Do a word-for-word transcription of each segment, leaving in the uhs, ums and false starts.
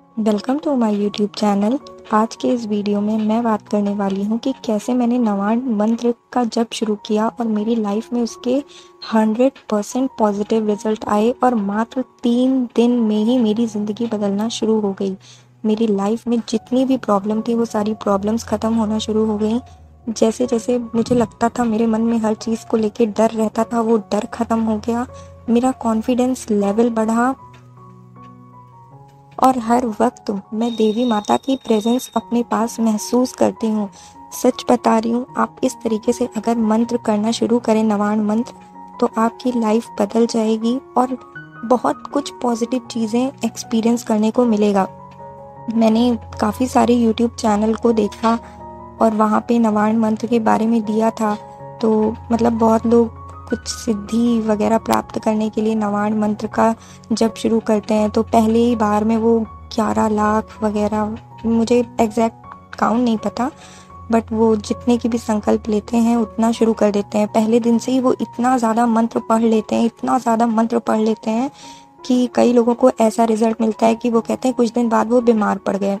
Welcome to my YouTube channel. आज के इस वीडियो में मैं बात करने वाली हूँ कि कैसे मैंने नवाण मंत्र का जप शुरू किया और मेरी लाइफ में उसके हंड्रेड परसेंट पॉजिटिव रिजल्ट आए और मात्र तीन दिन में ही मेरी ज़िंदगी बदलना शुरू हो गई। मेरी लाइफ में जितनी भी प्रॉब्लम थी वो सारी प्रॉब्लम्स ख़त्म होना शुरू हो गई। जैसे जैसे मुझे लगता था मेरे मन में हर चीज़ को लेके डर रहता था, वो डर ख़त्म हो गया। मेरा कॉन्फिडेंस लेवल बढ़ा और हर वक्त मैं देवी माता की प्रेजेंस अपने पास महसूस करती हूँ। सच बता रही हूँ, आप इस तरीके से अगर मंत्र करना शुरू करें, नवाण मंत्र, तो आपकी लाइफ बदल जाएगी और बहुत कुछ पॉजिटिव चीज़ें एक्सपीरियंस करने को मिलेगा। मैंने काफ़ी सारे यूट्यूब चैनल को देखा और वहाँ पे नवाण मंत्र के बारे में दिया था, तो मतलब बहुत लोग कुछ सिद्धि वगैरह प्राप्त करने के लिए नवाण मंत्र का जप शुरू करते हैं। तो पहले ही बार में वो ग्यारह लाख वगैरह, मुझे एग्जैक्ट काउंट नहीं पता, बट वो जितने की भी संकल्प लेते हैं उतना शुरू कर देते हैं। पहले दिन से ही वो इतना ज़्यादा मंत्र पढ़ लेते हैं, इतना ज़्यादा मंत्र पढ़ लेते हैं कि कई लोगों को ऐसा रिजल्ट मिलता है कि वो कहते हैं कुछ दिन बाद वो बीमार पड़ गए।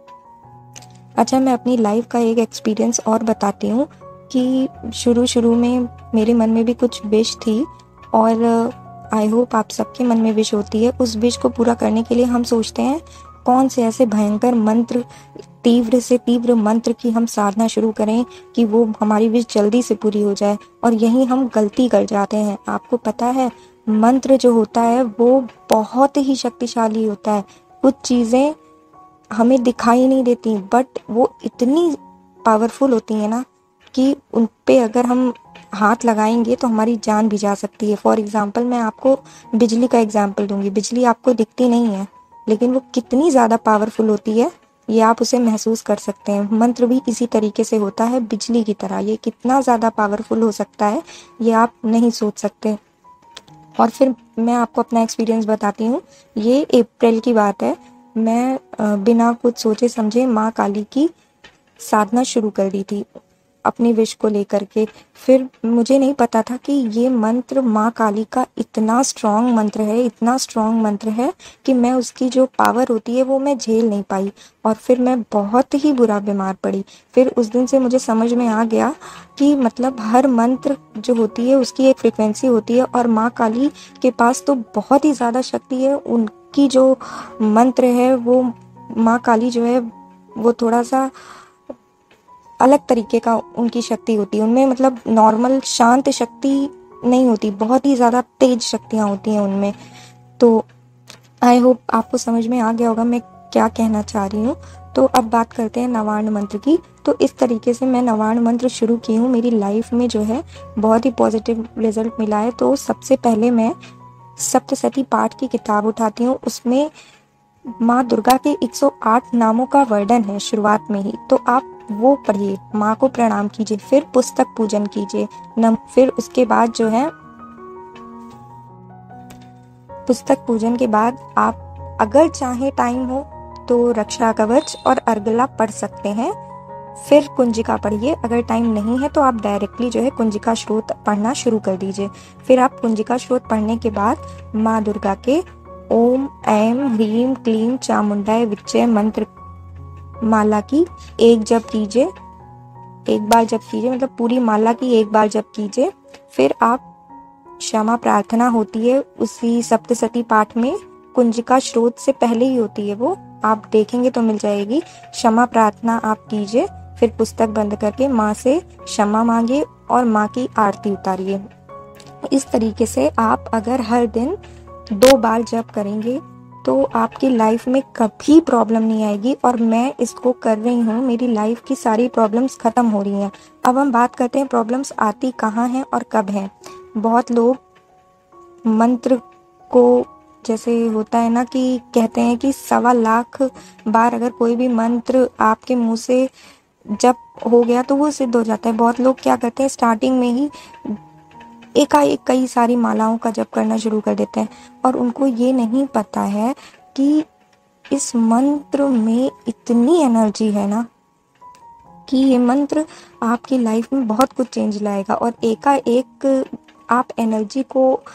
अच्छा, मैं अपनी लाइफ का एक एक्सपीरियंस और बताती हूँ कि शुरू शुरू में मेरे मन में भी कुछ विश थी और आई होप आप सबके मन में विश होती है। उस विश को पूरा करने के लिए हम सोचते हैं कौन से ऐसे भयंकर मंत्र, तीव्र से तीव्र मंत्र की हम साधना शुरू करें कि वो हमारी विश जल्दी से पूरी हो जाए, और यही हम गलती कर जाते हैं। आपको पता है, मंत्र जो होता है वो बहुत ही शक्तिशाली होता है। कुछ चीज़ें हमें दिखाई नहीं देती बट वो इतनी पावरफुल होती है ना कि उन पे अगर हम हाथ लगाएंगे तो हमारी जान भी जा सकती है। फॉर एग्जांपल मैं आपको बिजली का एग्जांपल दूंगी। बिजली आपको दिखती नहीं है लेकिन वो कितनी ज़्यादा पावरफुल होती है ये आप उसे महसूस कर सकते हैं। मंत्र भी इसी तरीके से होता है, बिजली की तरह। ये कितना ज़्यादा पावरफुल हो सकता है ये आप नहीं सोच सकते। और फिर मैं आपको अपना एक्सपीरियंस बताती हूँ। ये अप्रैल की बात है। मैं बिना कुछ सोचे समझे माँ काली की साधना शुरू कर दी थी अपनी विश को लेकर के। फिर मुझे नहीं पता था कि ये मंत्र माँ काली का इतना स्ट्रॉन्ग मंत्र है, इतना स्ट्रॉन्ग मंत्र है कि मैं उसकी जो पावर होती है वो मैं झेल नहीं पाई और फिर मैं बहुत ही बुरा बीमार पड़ी। फिर उस दिन से मुझे समझ में आ गया कि मतलब हर मंत्र जो होती है उसकी एक फ्रिक्वेंसी होती है और माँ काली के पास तो बहुत ही ज़्यादा शक्ति है। उनकी जो मंत्र है वो, माँ काली जो है वो थोड़ा सा अलग तरीके का उनकी शक्ति होती है। उनमें मतलब नॉर्मल शांत शक्ति नहीं होती, बहुत ही ज़्यादा तेज शक्तियाँ होती हैं उनमें। तो आई होप आपको समझ में आ गया होगा मैं क्या कहना चाह रही हूँ। तो अब बात करते हैं नवाण मंत्र की। तो इस तरीके से मैं नवाण मंत्र शुरू की हूँ। मेरी लाइफ में जो है बहुत ही पॉजिटिव रिजल्ट मिला है। तो सबसे पहले मैं सप्तशती पाठ की किताब उठाती हूँ। उसमें माँ दुर्गा के एक सौ आठ नामों का वर्णन है शुरुआत में ही, तो आप वो पढ़िए, माँ को प्रणाम कीजिए, फिर पुस्तक पूजन कीजिए। नम फिर उसके बाद जो है पुस्तक पूजन के बाद आप अगर चाहे टाइम हो तो रक्षा कवच और अर्गला पढ़ सकते हैं। फिर कुंजिका पढ़िए। अगर टाइम नहीं है तो आप डायरेक्टली जो है कुंजिका श्रोत पढ़ना शुरू कर दीजिए। फिर आप कुंजिका श्रोत पढ़ने के बाद माँ दुर्गा के ओम ऐं ह्रीं क्लीं चामुंडाय विच्चे मंत्र माला की एक जप कीजिए। एक बार जप कीजिए, मतलब पूरी माला की एक बार जप कीजिए। फिर आप क्षमा प्रार्थना होती है उसी सप्तशती पाठ में, कुंजिका श्रोत से पहले ही होती है वो, आप देखेंगे तो मिल जाएगी। क्षमा प्रार्थना आप कीजिए, फिर पुस्तक बंद करके माँ से क्षमा मांगिए और माँ की आरती उतारिए। इस तरीके से आप अगर हर दिन दो बार जप करेंगे तो आपकी लाइफ में कभी प्रॉब्लम नहीं आएगी। और मैं इसको कर रही हूँ, मेरी लाइफ की सारी प्रॉब्लम्स ख़त्म हो रही हैं। अब हम बात करते हैं प्रॉब्लम्स आती कहाँ हैं और कब हैं। बहुत लोग मंत्र को, जैसे होता है ना कि कहते हैं कि सवा लाख बार अगर कोई भी मंत्र आपके मुंह से जप हो गया तो वो सिद्ध हो जाता है। बहुत लोग क्या करते हैं, स्टार्टिंग में ही एकाएक कई सारी मालाओं का जप करना शुरू कर देते हैं और उनको ये नहीं पता है कि इस मंत्र में इतनी एनर्जी है ना कि ये मंत्र आपकी लाइफ में बहुत कुछ चेंज लाएगा। और एकाएक आप एनर्जी को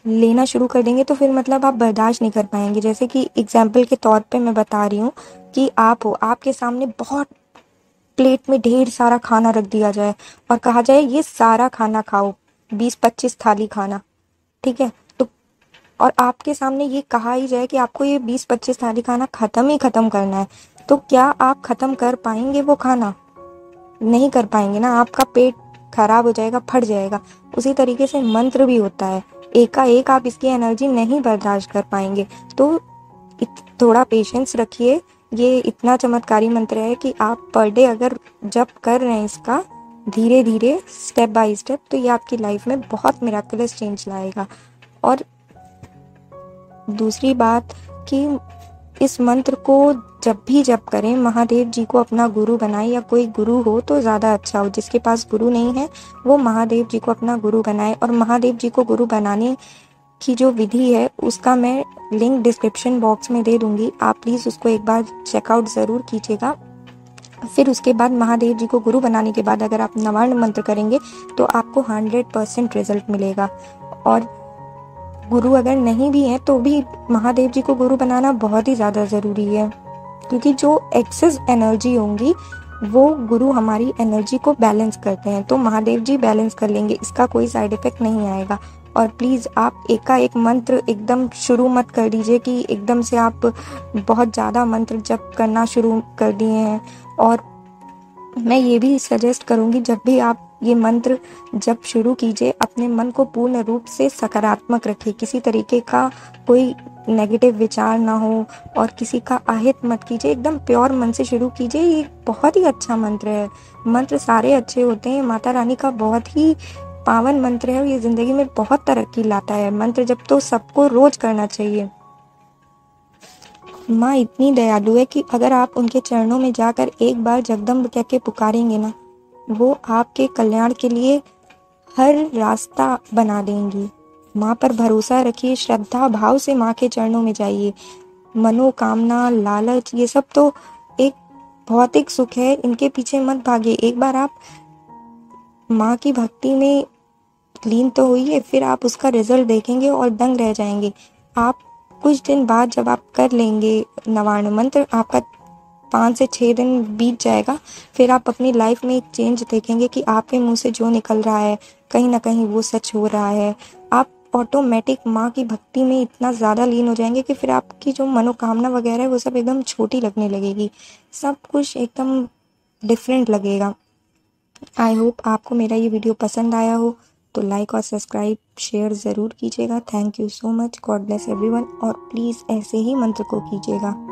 लेना शुरू कर देंगे तो फिर मतलब आप बर्दाश्त नहीं कर पाएंगे। जैसे कि एग्जाम्पल के तौर पे मैं बता रही हूँ कि आप हो, आपके सामने बहुत प्लेट में ढेर सारा खाना रख दिया जाए और कहा जाए ये सारा खाना खाओ, बीस पच्चीस थाली खाना, ठीक है। तो और आपके सामने ये कहा ही जाए कि आपको ये बीस पच्चीस थाली खाना ख़त्म ही ख़त्म करना है, तो क्या आप ख़त्म कर पाएंगे वो खाना? नहीं कर पाएंगे ना, आपका पेट खराब हो जाएगा, फट जाएगा। उसी तरीके से मंत्र भी होता है, एकाएक आप इसकी एनर्जी नहीं बर्दाश्त कर पाएंगे। तो इत, थोड़ा पेशेंस रखिए। ये इतना चमत्कारी मंत्र है कि आप पर डे अगर जप कर रहे हैं इसका धीरे धीरे स्टेप बाय स्टेप, तो ये आपकी लाइफ में बहुत मिराकुलस चेंज लाएगा। और दूसरी बात कि इस मंत्र को जब भी जप करें महादेव जी को अपना गुरु बनाए, या कोई गुरु हो तो ज़्यादा अच्छा हो। जिसके पास गुरु नहीं है वो महादेव जी को अपना गुरु बनाए। और महादेव जी को गुरु बनाने की जो विधि है उसका मैं लिंक डिस्क्रिप्शन बॉक्स में दे दूंगी, आप प्लीज़ उसको एक बार चेकआउट ज़रूर कीजिएगा। फिर उसके बाद महादेव जी को गुरु बनाने के बाद अगर आप नवार्ण मंत्र करेंगे तो आपको हंड्रेड परसेंट रिजल्ट मिलेगा। और गुरु अगर नहीं भी है तो भी महादेव जी को गुरु बनाना बहुत ही ज़्यादा ज़रूरी है, क्योंकि जो एक्सेस एनर्जी होंगी वो गुरु हमारी एनर्जी को बैलेंस करते हैं। तो महादेव जी बैलेंस कर लेंगे, इसका कोई साइड इफ़ेक्ट नहीं आएगा। और प्लीज़ आप एकाएक मंत्र एकदम शुरू मत कर दीजिए कि एकदम से आप बहुत ज़्यादा मंत्र जप करना शुरू कर दिए हैं। और मैं ये भी सजेस्ट करूँगी, जब भी आप ये मंत्र जब शुरू कीजिए अपने मन को पूर्ण रूप से सकारात्मक रखिए, किसी तरीके का कोई नेगेटिव विचार ना हो और किसी का आहित मत कीजिए, एकदम प्योर मन से शुरू कीजिए। ये बहुत ही अच्छा मंत्र है, मंत्र सारे अच्छे होते हैं, माता रानी का बहुत ही पावन मंत्र है और ये ज़िंदगी में बहुत तरक्की लाता है। मंत्र जब तो सबको रोज़ करना चाहिए। माँ इतनी दयालु है कि अगर आप उनके चरणों में जाकर एक बार जगदम्ब कह के पुकारेंगे ना, वो आपके कल्याण के लिए हर रास्ता बना देंगी। माँ पर भरोसा रखिए, श्रद्धा भाव से माँ के चरणों में जाइए। मनोकामना, लालच, ये सब तो एक भौतिक सुख है, इनके पीछे मत भागिए। एक बार आप माँ की भक्ति में लीन तो होइए, फिर आप उसका रिजल्ट देखेंगे और दंग रह जाएंगे। आप कुछ दिन बाद जब आप कर लेंगे नवार्ण मंत्र, आपका पाँच से छः दिन बीत जाएगा, फिर आप अपनी लाइफ में एक चेंज देखेंगे कि आपके मुंह से जो निकल रहा है कहीं ना कहीं वो सच हो रहा है। आप ऑटोमेटिक माँ की भक्ति में इतना ज़्यादा लीन हो जाएंगे कि फिर आपकी जो मनोकामना वगैरह है वो सब एकदम छोटी लगने लगेगी, सब कुछ एकदम डिफरेंट लगेगा। आई होप आपको मेरा ये वीडियो पसंद आया हो, तो लाइक और सब्सक्राइब शेयर ज़रूर कीजिएगा। Thank you so much, God bless everyone. और प्लीज़ ऐसे ही मंत्र को कीजिएगा।